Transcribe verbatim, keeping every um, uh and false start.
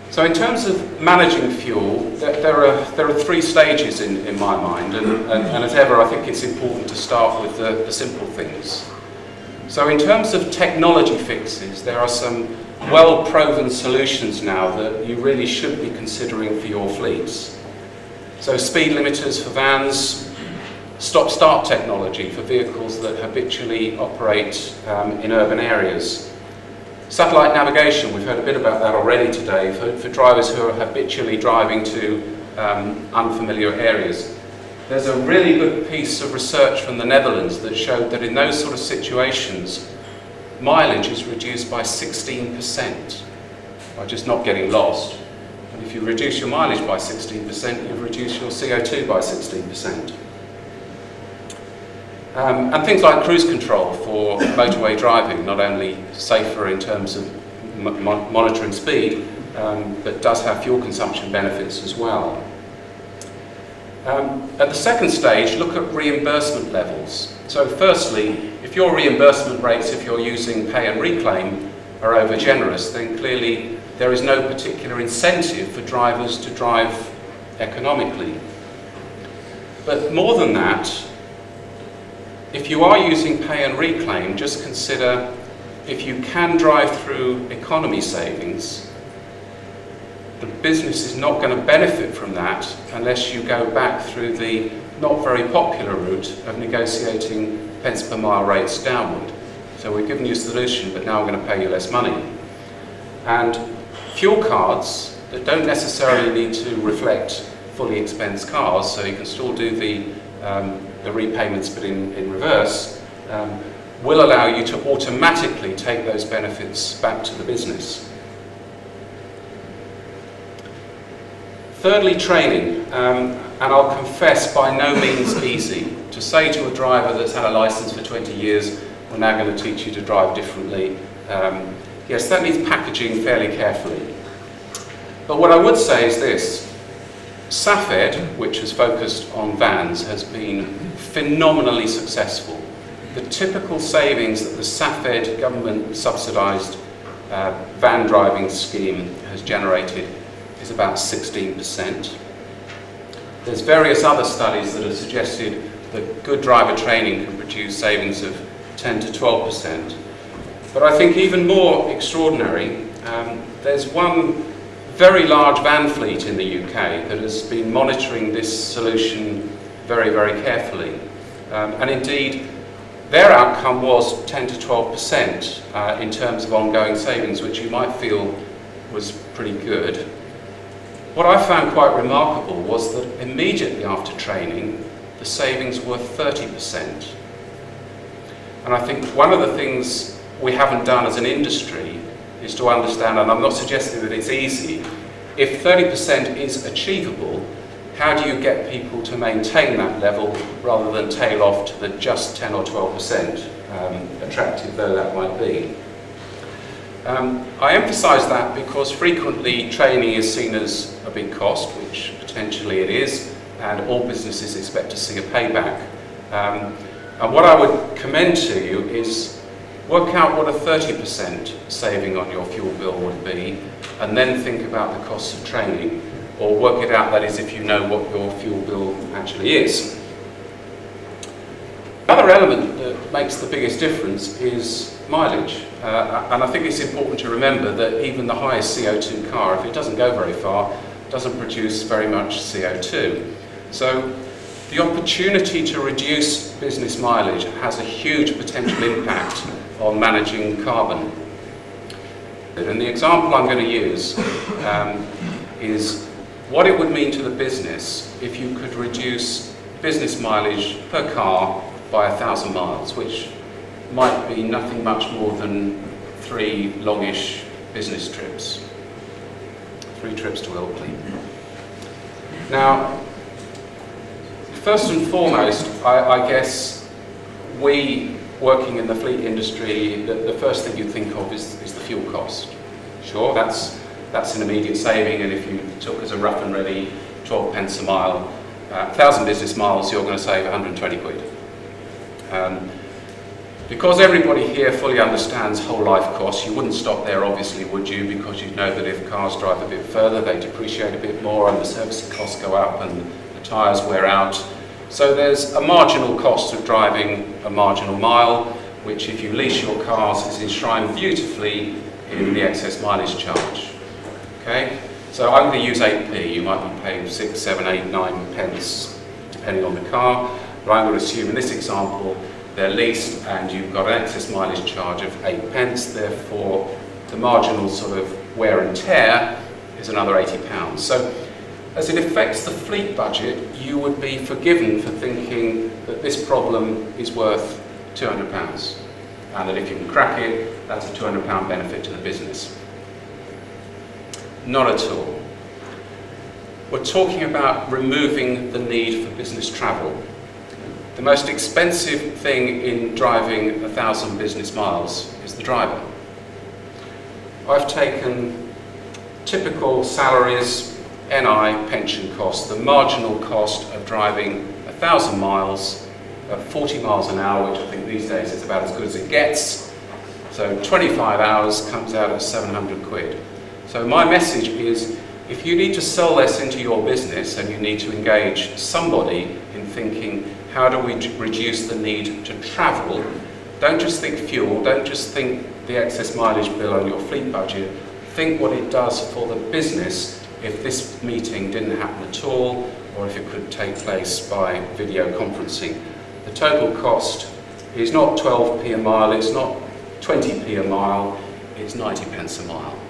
So in terms of managing fuel, there, there, are, there are three stages in, in my mind, and, and, and as ever I think it's important to start with the, the simple things. So in terms of technology fixes, there are some well-proven solutions now that you really should be considering for your fleets. So speed limiters for vans, stop-start technology for vehicles that habitually operate um, in urban areas. Satellite navigation, we've heard a bit about that already today, for, for drivers who are habitually driving to um, unfamiliar areas. There's a really good piece of research from the Netherlands that showed that in those sort of situations, mileage is reduced by sixteen percent by just not getting lost. And if you reduce your mileage by sixteen percent, you've reduced your C O two by sixteen percent. Um, and things like cruise control for motorway driving, not only safer in terms of mo monitoring speed, um, but does have fuel consumption benefits as well. Um, at the second stage, look at reimbursement levels. So firstly, if your reimbursement rates, if you're using pay and reclaim, are over generous, then clearly there is no particular incentive for drivers to drive economically. But more than that, if you are using pay and reclaim, just consider if you can drive through economy savings, the business is not going to benefit from that unless you go back through the not very popular route of negotiating pence per mile rates downward. So we've given you a solution, but now we're going to pay you less money. And fuel cards that don't necessarily need to reflect fully expensed cars, so you can still do the um, the repayments but in, in reverse, um, will allow you to automatically take those benefits back to the business. Thirdly, training, um, and I'll confess by no means easy. To say to a driver that's had a license for twenty years, we're now going to teach you to drive differently, um, yes, that needs packaging fairly carefully. But what I would say is this: SAFED, which has focused on vans, has been phenomenally successful. The typical savings that the SAFED government subsidised uh, van driving scheme has generated is about sixteen percent. There's various other studies that have suggested that good driver training can produce savings of ten to twelve percent. But I think even more extraordinary, um, there's one very large van fleet in the U K that has been monitoring this solution very, very carefully. Um, and indeed, their outcome was ten to twelve percent uh, in terms of ongoing savings, which you might feel was pretty good. What I found quite remarkable was that immediately after training, the savings were thirty percent. And I think one of the things we haven't done as an industry is to understand, and I'm not suggesting that it's easy, if thirty percent is achievable, how do you get people to maintain that level rather than tail off to the just ten or twelve percent, um, attractive though that might be? Um, I emphasise that because frequently training is seen as a big cost, which potentially it is, and all businesses expect to see a payback. Um, and what I would commend to you is work out what a thirty percent saving on your fuel bill would be, and then think about the costs of training, or work it out, that is, if you know what your fuel bill actually is. Another element that makes the biggest difference is mileage, uh, and I think it's important to remember that even the highest C O two car, if it doesn't go very far, doesn't produce very much C O two. So the opportunity to reduce business mileage has a huge potential impact on managing carbon. And the example I'm going to use um, is what it would mean to the business if you could reduce business mileage per car by a thousand miles, which might be nothing much more than three longish business trips. Three trips to Ilkley. Now, first and foremost, I, I guess we, working in the fleet industry, the, the first thing you think of is, is the fuel cost. Sure, that's, that's an immediate saving, and if you took as a rough and ready twelve pence a mile, uh, one thousand business miles, you're going to save one hundred and twenty quid. Um, Because everybody here fully understands whole life costs, you wouldn't stop there obviously, would you? Because you'd know that if cars drive a bit further, they depreciate a bit more and the servicing costs go up and the tyres wear out. So there's a marginal cost of driving a marginal mile, which if you lease your cars is enshrined beautifully in the excess mileage charge. Okay? So I'm going to use eight p. You might be paying six, seven, eight, nine pence, depending on the car. But I'm going to assume in this example, they're leased and you've got an excess mileage charge of eight pence, therefore the marginal sort of wear and tear is another eighty pounds. So as it affects the fleet budget, you would be forgiven for thinking that this problem is worth two hundred pounds and that if you can crack it, that's a two hundred pound benefit to the business. Not at all. We're talking about removing the need for business travel. The most expensive thing in driving a thousand business miles is the driver. I've taken typical salaries, N I, pension costs, the marginal cost of driving a thousand miles at forty miles an hour, which I think these days is about as good as it gets. So twenty-five hours comes out at seven hundred quid. So my message is, if you need to sell this into your business and you need to engage somebody in thinking, how do we reduce the need to travel? Don't just think fuel, don't just think the excess mileage bill on your fleet budget. Think what it does for the business if this meeting didn't happen at all, or if it could take place by video conferencing. The total cost is not twelve p a mile, it's not twenty p a mile, it's ninety pence a mile.